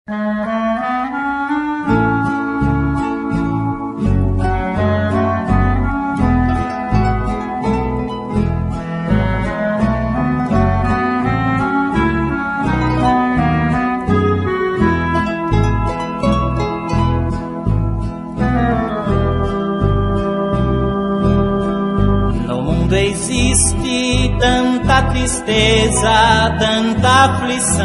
Existe tanta tristeza, tanta aflição.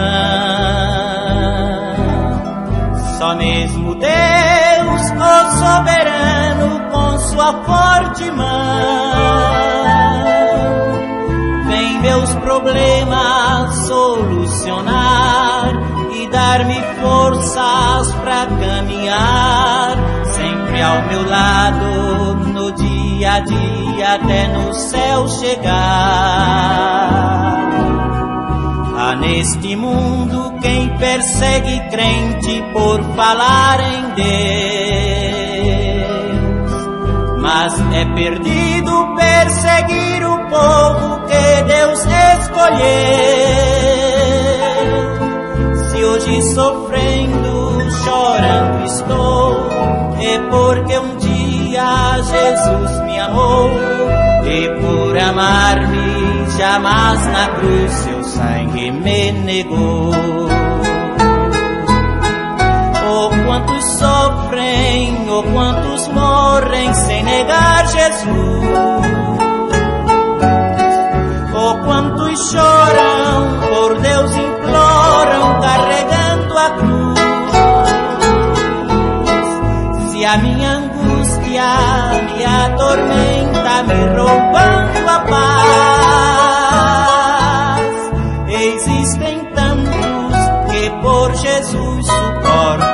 Só mesmo Deus, o soberano, com sua forte mão, vem meus problemas solucionar e dar-me forças pra caminhar, sempre ao meu lado, no dia a dia, até no céu chegar. Há neste mundo quem persegue crente por falar em Deus, mas é perdido perseguir o povo que Deus escolheu. Se hoje sofrendo, chorando estou, é porque um dia Jesus me amou, e por amar-me jamais na cruz seu sangue me negou. Oh, quantos sofrem, oh, quantos morrem sem negar Jesus. Oh, quantos choram, por Deus imploram, carregando a cruz. Se a minha angústia me atormenta, me roubando a paz, existem tantos que por Jesus suportam